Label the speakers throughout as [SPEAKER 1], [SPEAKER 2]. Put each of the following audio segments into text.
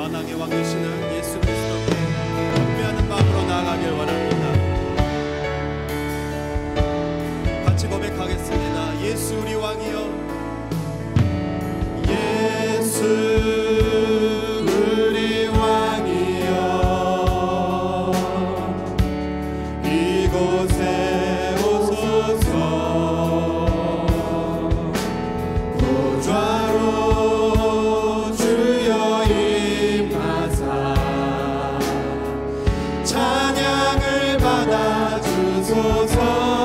[SPEAKER 1] 만왕의 왕 되시는 예수 그리스도께 경배하는 마음으로 나아가길 원합니다. 같이 고백하겠습니다. 예수 우리 왕이여, 예수 우리 왕이여, 이곳에 오소서. 보좌로 주여 임하사 찬양을 받아 주소서.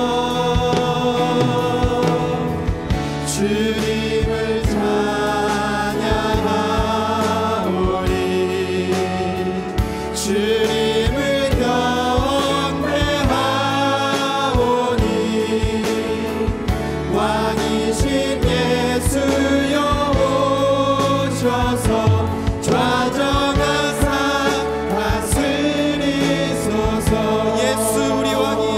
[SPEAKER 1] 주님을 찬양하오리, 주님을 경배하오니, 왕이신 예수여 오셔서 좌정하사 다스리소서. 예수 우리 왕이여,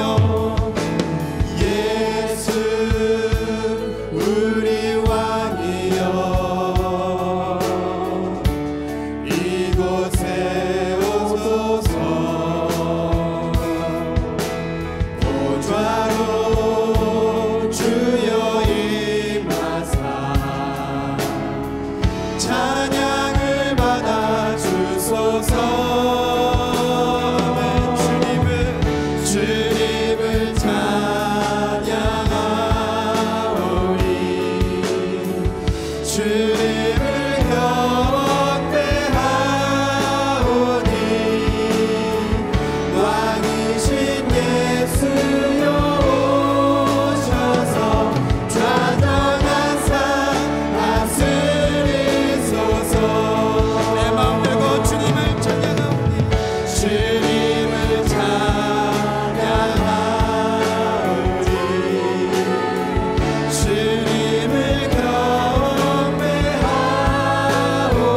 [SPEAKER 1] 예수 우리 왕이여, 이곳에 오소서. 보좌로 주여 임하사 찬양을 받아 주소서. 주님을 찬양하오리, 주님을 경배하오니, 왕이신 예수여 오셔서 좌정하사 다스리소서. 내 마음 열고 주님을 찬양하오니, 주님을 찬양하오리, 주님을 경배하오니,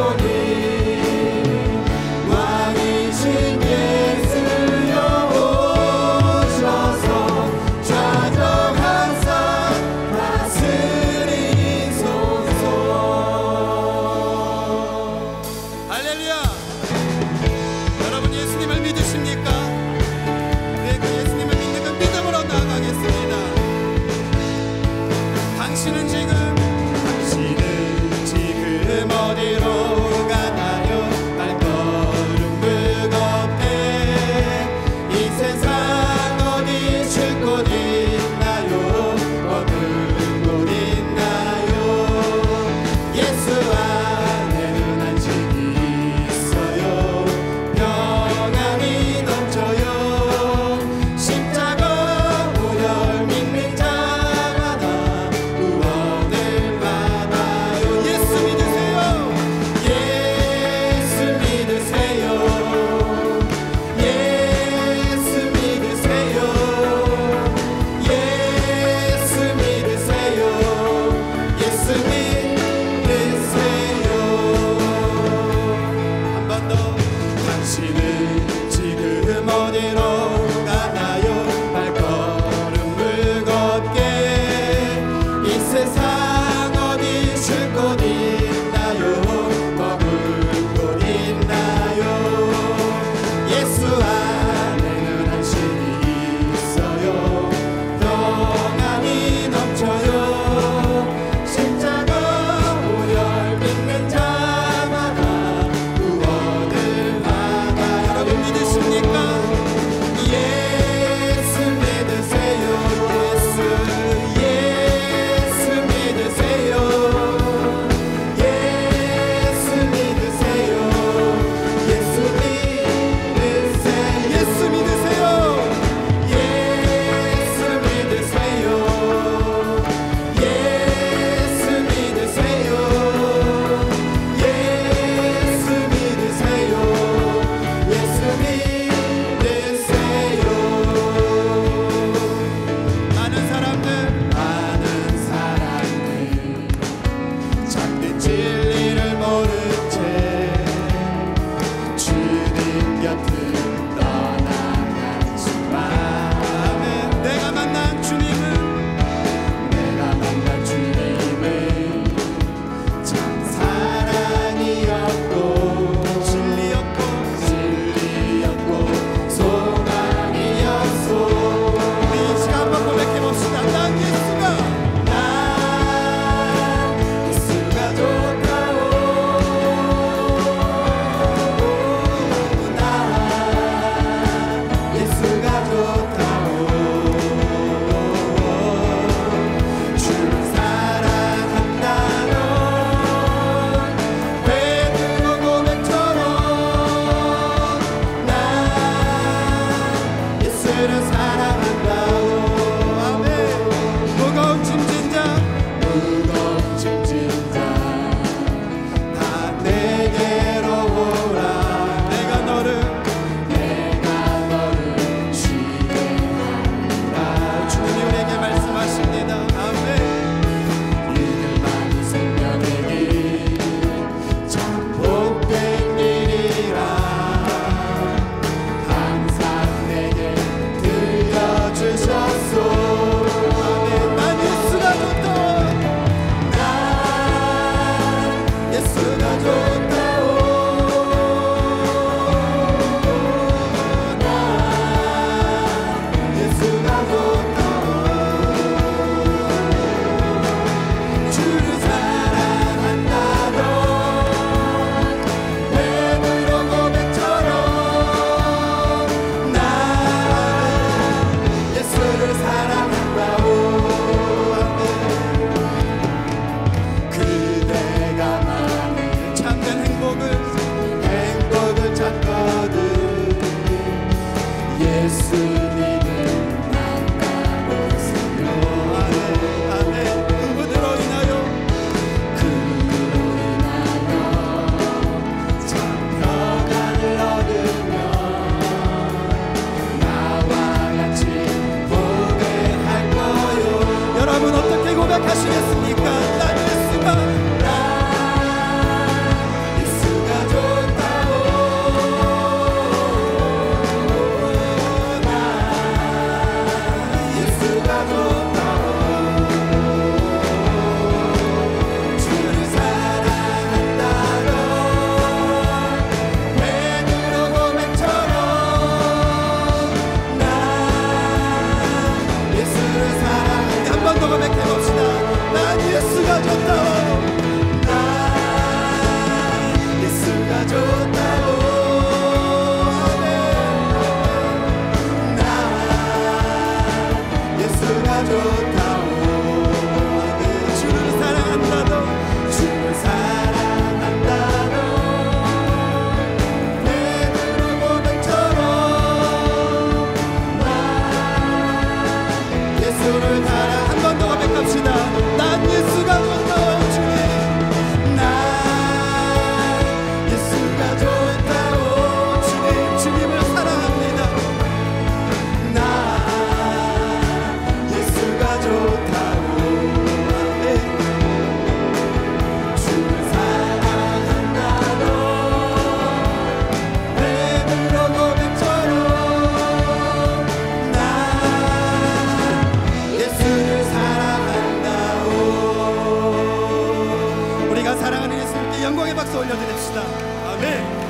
[SPEAKER 1] 살아계신 예수님께 영광의 박수 올려드립시다. 아멘.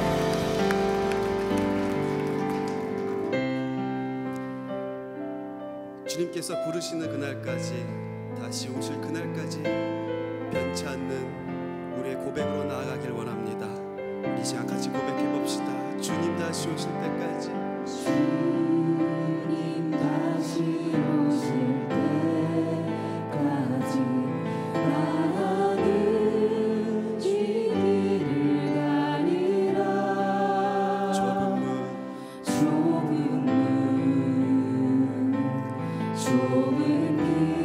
[SPEAKER 1] 주님께서 부르시는 그날까지, 다시 오실 그날까지 변치 않는 우리의 고백으로 나아가길 원합니다. 우리 시간 같이 고백해 봅시다. 주님 다시 오실 때까지,
[SPEAKER 2] 주님 다시 오실 때까지 나는 이 길을 가리라. 좁은 문 좁은 길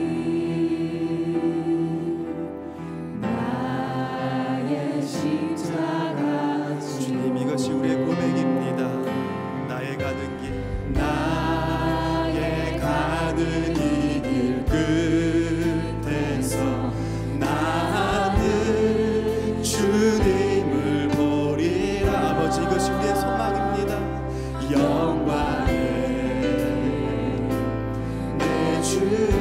[SPEAKER 2] 나의 십자가
[SPEAKER 1] 주님, 이것이 우리의 고백입니다. 나의 가는 길, 나의 가는 이 길 끝에서 나는 주님을 보리라. 아버지, 이것이 우리의 소망입니다. 영광의 내 주님,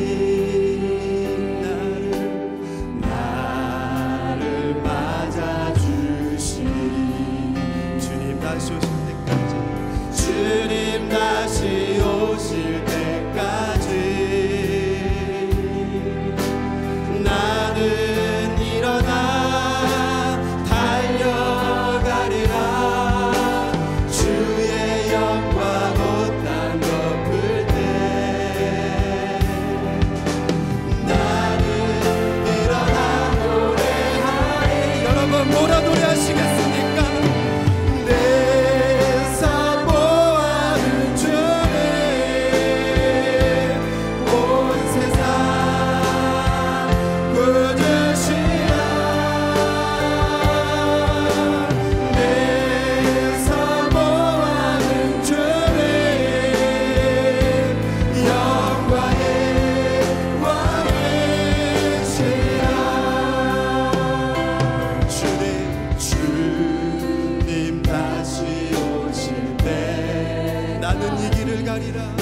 [SPEAKER 1] 나를 맞아주시니 주님 다시 오실 때까지, 주님 다시 오실 때까지 나는 일어나 달려가리라. 주의 영광 온 땅 덮을 때 나는 일어나 노래하리. 여러분, 뭐라 노래하시겠습니까? 내 삶 보아는 주님, 온 세상 꾸짖으시라. 내 삶 보아는 주님, 영광의 왕이시라. 주님 다시 오실 때 나는 이 길을 가리라.